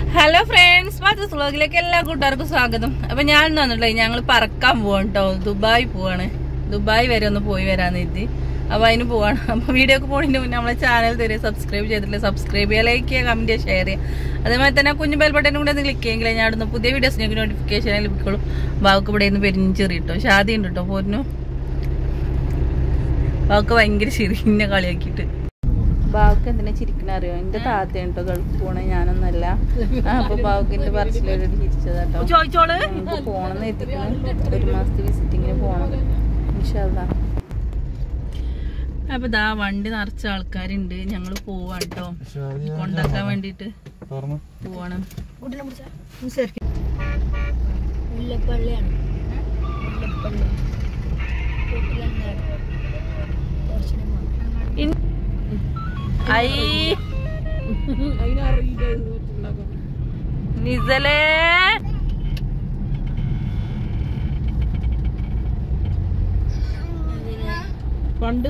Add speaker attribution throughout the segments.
Speaker 1: Hello friends, മാത്തൂസ് വ്ലോഗിലേക്ക് എല്ലാ കൂട്ടുകാർക്കും സ്വാഗതം. അപ്പൊ ഞാൻ വന്നിട്ടില്ല, ഞങ്ങൾ പറക്കാൻ പോവാണ് കേട്ടോ. ദുബായ് പോവാണ്. ദുബായ് വരെ ഒന്ന് പോയി വരാന്ന് എത്തി. അപ്പൊ അതിന് പോവാണ്. അപ്പൊ വീഡിയോ ഒക്കെ പോകുന്നതിന് മുന്നേ നമ്മളെ ചാനൽ തരും സബ്സ്ക്രൈബ് ചെയ്തിട്ടില്ല, സബ്സ്ക്രൈബ് ചെയ്യുക, ലൈക്ക് ചെയ്യുക, കമന്റ് ചെയ്യുക, ഷെയർ ചെയ്യുക. അതേമാതിരി തന്നെ കുഞ്ഞു ബെൽ ബട്ടനും കൂടെ ഒന്ന് ക്ലിക്ക് ചെയ്യുമെങ്കിൽ ഞാൻ ഇടുന്ന പുതിയ വീഡിയോസിനൊക്കെ നോട്ടിഫിക്കേഷൻ ലഭിക്കുള്ളൂ. ബാവക്ക് ഇവിടെ നിന്ന് പെരിഞ്ചെറി കേട്ടോ, ഷാദി ഉണ്ട് കേട്ടോ. പോരുന്നു ബാവക്ക് ഭയങ്കര ചിരിന്നെ കളിയാക്കിയിട്ട്. ബാവക്ക് എന്തിനാ ചിരിക്കണ അറിയോ? എന്റെ താത്തയാണ് കേട്ടോ, ഗൾഫ് പോണേ, ഞാനൊന്നല്ല. അപ്പൊ ബാവക്കിന്റെ പറച്ചിലോട് ചിരിച്ചതാട്ടോ. പോണെന്ന് എത്തിക്കണം, 1 മാസത്തെ വിസിറ്റിങ്ങിന് പോണം ഇൻഷാല്ലാ. അപ്പൊ ദാ വണ്ടി നിറച്ച ആൾക്കാരുണ്ട്. ഞങ്ങള് പോവാണ് കേട്ടോ, കൊണ്ടാക്കാൻ വേണ്ടിട്ട് പോവാണ്. നിസലേ പണ്ട്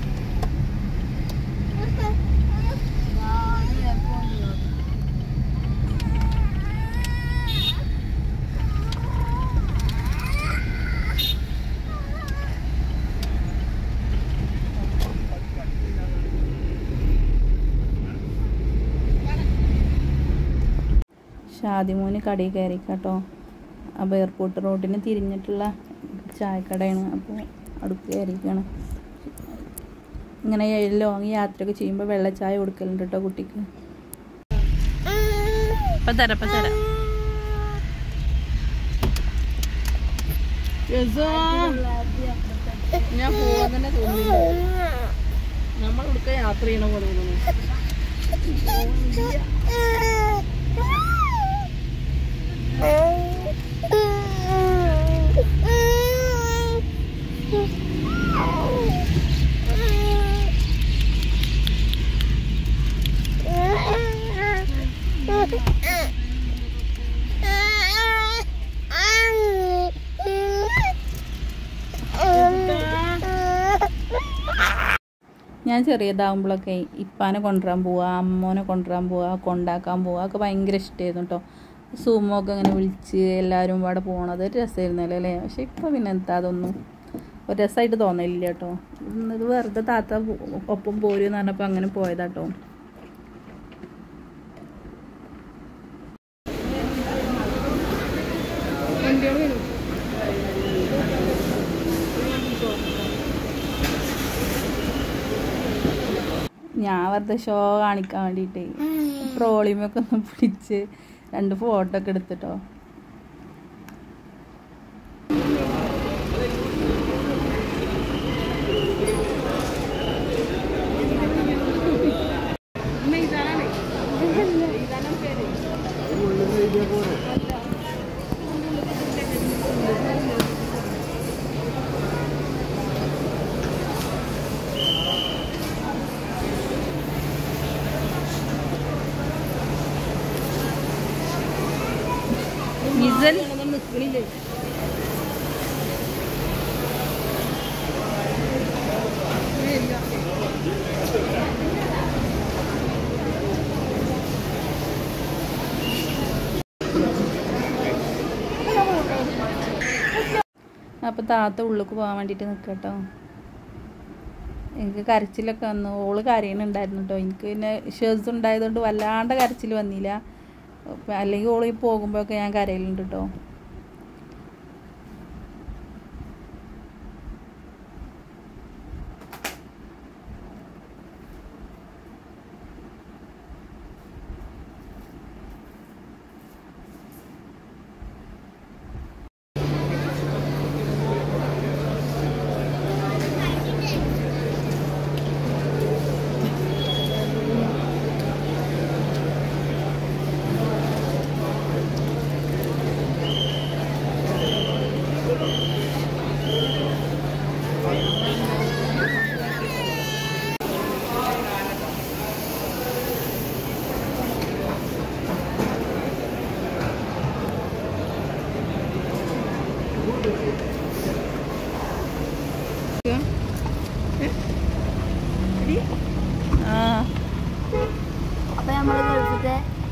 Speaker 1: ഷാദിമോന് കടയിൽ കയറിക്കാട്ടോ. അപ്പോൾ എയർപോർട്ട് റോഡിന് തിരിഞ്ഞിട്ടുള്ള ചായക്കടയാണ്. അപ്പോൾ അടുത്ത് കയറിയിരിക്കുകയാണ്. ഇങ്ങനെ ലോങ് യാത്രയൊക്കെ ചെയ്യുമ്പോൾ വെള്ളച്ചായ കൊടുക്കലുണ്ട് കേട്ടോ കുട്ടിക്ക്. ഇപ്പം തരാം ഞാൻ പോവാൻ തന്നെ തോന്നില്ല. നമ്മളിവിടുത്തെ യാത്ര ചെയ്യണ പോലെ തോന്നുന്നു. ഞാൻ ചെറിയതാവുമ്പോഴൊക്കെ ഇപ്പാനെ കൊണ്ടുവരാൻ പോവുക, അമ്മോനെ കൊണ്ടുവരാൻ പോവുക, കൊണ്ടാക്കാൻ പോവുക ഒക്കെ ഭയങ്കര ഇഷ്ടമായിരുന്നു കേട്ടോ. സൂമൊക്കെ അങ്ങനെ വിളിച്ച് എല്ലാവരും ഇവിടെ പോകണത് ഒരു രസമായിരുന്നല്ലോ അല്ലേ. പക്ഷെ ഇപ്പോൾ പിന്നെ എന്താ അതൊന്നും ഒരു രസമായിട്ട് തോന്നില്ല കേട്ടോ. ഇത് വെറുതെ താത്ത ഒപ്പം പോരുമെന്ന് പറഞ്ഞപ്പോൾ അങ്ങനെ പോയതാട്ടോ. ഞാൻ വെറുതെ ഷോ കാണിക്കാൻ വേണ്ടിയിട്ട് ട്രോളിമൊക്കെ ഒന്ന് പിടിച്ച് 2 ഫോട്ടോ ഒക്കെ എടുത്തിട്ടോ. അപ്പോൾ താത്ത ഉള്ളിലേക്ക് പോകാൻ വേണ്ടിയിട്ട് നിൽക്കട്ടോ. എനിക്ക് കരച്ചിലൊക്കെ വന്നു. ഓള് കരയുന്നുണ്ടായിരുന്നു കേട്ടോ. എനിക്ക് പിന്നെ ഷേഴ്സ് ഉണ്ടായതുകൊണ്ട് വല്ലാണ്ട് കരച്ചിൽ വന്നില്ല. അല്ലെങ്കിൽ ഓള് പോകുമ്പോഴൊക്കെ ഞാൻ കരയലുണ്ട് കേട്ടോ.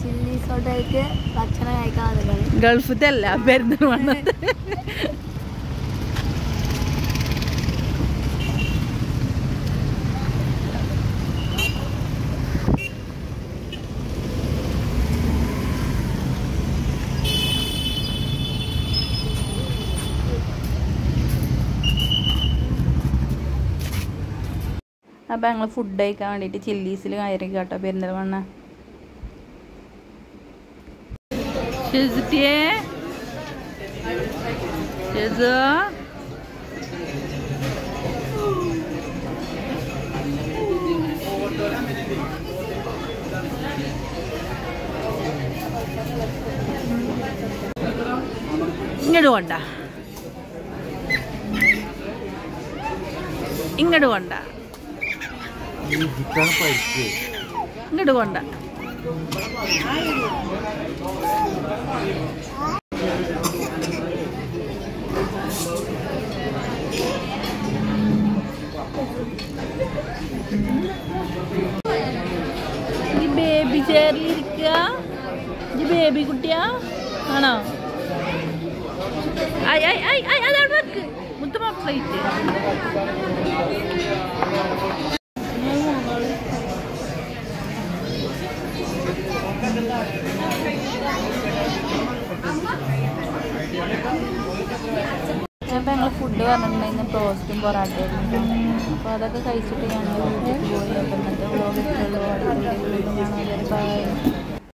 Speaker 2: ചില്ലീസ് ഹോട്ടലിലേക്ക് ഭക്ഷണം കഴിക്കാൻ വന്നത്.
Speaker 1: ഗൾഫത്തെ അല്ല, പെരിന്തൽമണ്ണ. അപ്പം ഞങ്ങൾ ഫുഡ് കഴിക്കാൻ വേണ്ടിയിട്ട് ചില്ലീസിൽ കയറി കേട്ടോ പെരിന്തൽമണ്ണ. ഇങ്ങോട്ട് കൊണ്ട, ഇങ്ങോട്ട് കൊണ്ട, ഇങ്ങോട്ട് കൊണ്ട. ഈ ബേബി ചെയറിലിരിക്കുക, ഈ ബേബി കുട്ടിയാ ആണോ? അതവിടെ വെക്ക് മുത്തമ്മ പ്ലേറ്റ്. അപ്പം ഞങ്ങൾ ഫുഡ് പറഞ്ഞിട്ടുണ്ടായിരുന്നു ടോസ്റ്റും പൊറാട്ടയായിരുന്നു. അപ്പോൾ അതൊക്കെ കഴിച്ചിട്ട് ഞങ്ങൾ വീട്ടിലേക്ക് പോയി. അപ്പം ഇന്നത്തെ വ്ളോഗ് ഇത്രയുള്ളൂ. അടുത്ത വീഡിയോയിൽ കാണാൻ. ബൈ.